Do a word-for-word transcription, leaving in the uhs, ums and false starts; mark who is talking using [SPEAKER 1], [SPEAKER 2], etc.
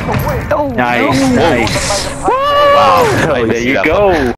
[SPEAKER 1] Oh,
[SPEAKER 2] Nice,
[SPEAKER 1] no.
[SPEAKER 2] nice.
[SPEAKER 3] Wow.
[SPEAKER 2] There you go.